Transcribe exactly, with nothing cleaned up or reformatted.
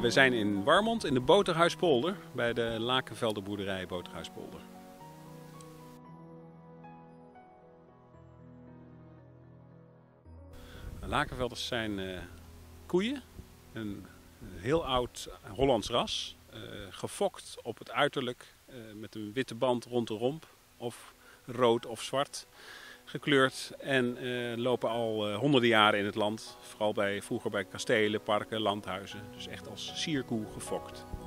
we zijn in Warmond in de Boterhuispolder bij de Lakenvelder boerderij Boterhuispolder. Lakenvelders zijn uh, koeien, een heel oud Hollands ras, uh, gefokt op het uiterlijk uh, met een witte band rond de romp of rood of zwart gekleurd en uh, lopen al uh, honderden jaren in het land, vooral bij, vroeger bij kastelen, parken, landhuizen, dus echt als sierkoe gefokt.